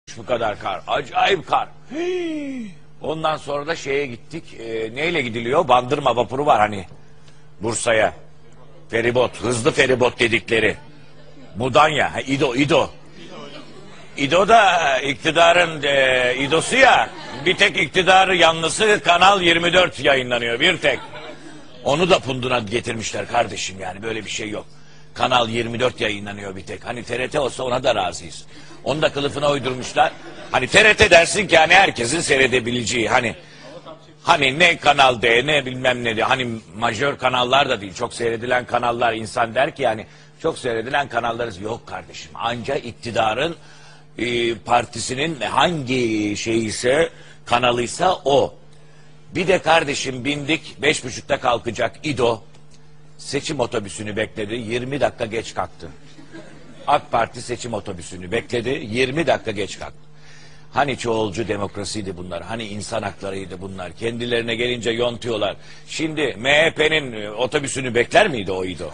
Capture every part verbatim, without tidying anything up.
Bu kadar kar. Acayip kar. Hii. Ondan sonra da şeye gittik. E, neyle gidiliyor? Bandırma vapuru var hani. Bursa'ya. Feribot. Hızlı feribot dedikleri. Mudanya. Ha, İdo. İdo. İdo da iktidarın e, İdo'su ya. Bir tek iktidarı yanlısı Kanal yirmi dört yayınlanıyor. Bir tek. Onu da punduna getirmişler kardeşim, yani böyle bir şey yok. Kanal yirmi dört yayınlanıyor bir tek. Hani T R T olsa ona da razıyız. Onu da kılıfına uydurmuşlar. Hani T R T dersin ki hani herkesin seyredebileceği, hani hani ne Kanal D ne bilmem ne de, hani majör kanallar da değil, çok seyredilen kanallar, insan der ki yani çok seyredilen kanallarız. Yok kardeşim, anca iktidarın e, partisinin hangi şeyse, kanalıysa o. Bir de kardeşim bindik, beş buçukta kalkacak İdo seçim otobüsünü bekledi, yirmi dakika geç kalktı. AK Parti seçim otobüsünü bekledi, yirmi dakika geç kalktı. Hani çoğulcu demokrasiydi bunlar, hani insan haklarıydı bunlar, kendilerine gelince yontuyorlar. Şimdi M H P'nin otobüsünü bekler miydi o İdo?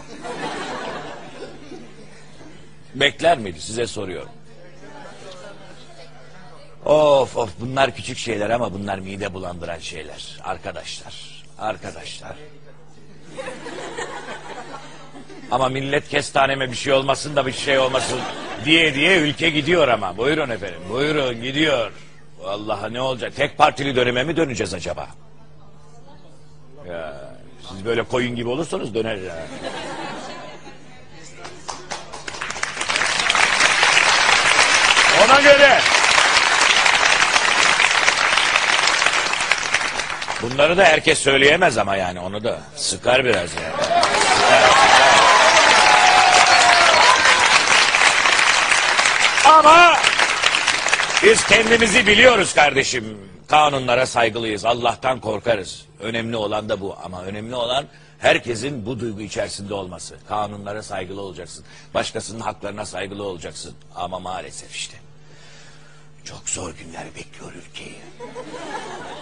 Bekler miydi, size soruyorum. Of of, bunlar küçük şeyler ama bunlar mide bulandıran şeyler. Arkadaşlar, arkadaşlar. Ama millet kestaneme bir şey olmasın da bir şey olmasın diye diye ülke gidiyor ama. Buyurun efendim, buyurun gidiyor. Vallahi ne olacak? Tek partili döneme mi döneceğiz acaba? Ya, siz böyle koyun gibi olursanız döner ya. Ona göre. Bunları da herkes söyleyemez ama yani, onu da sıkar biraz yani. Evet, evet. Ama biz kendimizi biliyoruz kardeşim. Kanunlara saygılıyız. Allah'tan korkarız. Önemli olan da bu. Ama önemli olan herkesin bu duygu içerisinde olması. Kanunlara saygılı olacaksın. Başkasının haklarına saygılı olacaksın. Ama maalesef işte çok zor günler bekliyor ülkeyi.